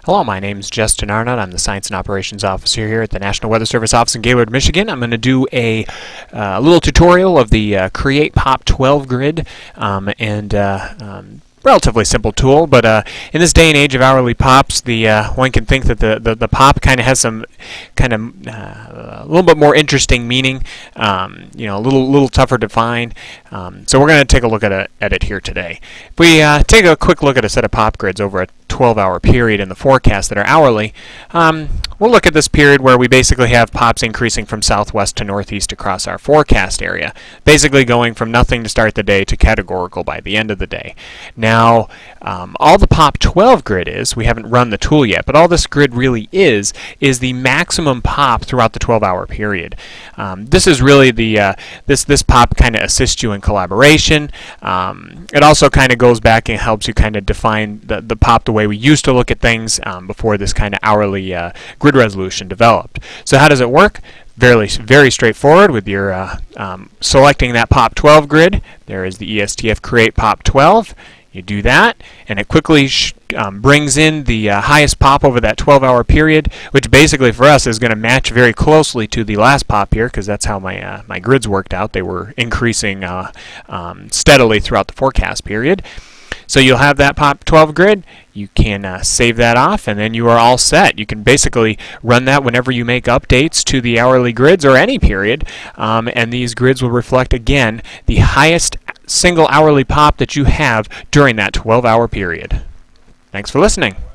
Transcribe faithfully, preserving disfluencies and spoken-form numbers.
Hello, my name is Justin Arnott. I'm the Science and Operations Officer here at the National Weather Service office in Gaylord, Michigan. I'm going to do a uh, little tutorial of the uh, Create Pop twelve grid, um, and uh, um, relatively simple tool, but uh, in this day and age of hourly pops, the uh, one can think that the, the, the pop kind of has some kind of uh, a little bit more interesting meaning, um, you know, a little little tougher to find. Um, so we're going to take a look at, a, at it here today. If we uh, take a quick look at a set of pop grids over a twelve hour period in the forecast that are hourly, um, we'll look at this period where we basically have pops increasing from southwest to northeast across our forecast area, basically going from nothing to start the day to categorical by the end of the day. Now, um, all the pop twelve grid is, we haven't run the tool yet, but all this grid really is, is the maximum pop throughout the twelve hour period. Um, this is really the, uh, this, this pop kind of assists you in collaboration. Um, it also kind of goes back and helps you kind of define the, the pop the way we used to look at things um, before this kind of hourly uh, grid resolution developed. So how does it work? Very, very straightforward with your uh, um, selecting that pop twelve grid. There is the E S T F Create Pop twelve. You do that, and it quickly sh um, brings in the uh, highest pop over that twelve hour period, which basically for us is going to match very closely to the last pop here, because that's how my uh, my grids worked out. They were increasing uh, um, steadily throughout the forecast period. So you'll have that pop twelve grid. You can uh, save that off, and then you are all set. You can basically run that whenever you make updates to the hourly grids or any period, um, and these grids will reflect again the highest single hourly pop that you have during that twelve hour period. Thanks for listening.